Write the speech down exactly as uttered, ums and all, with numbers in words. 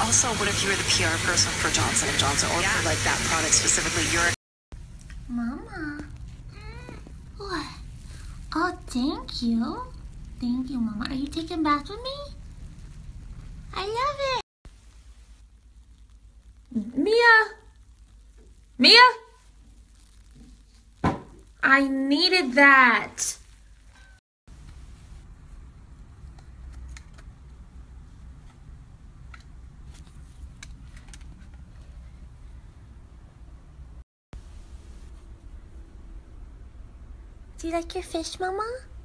Also, what if you were the P R person for Johnson and Johnson, or yeah. for like that product specifically? You're Mama. What? Oh, thank you. Thank you, Mama. Are you taking baths with me? I love it. Mia. Mia. I needed that. Do you like your fish, Mama?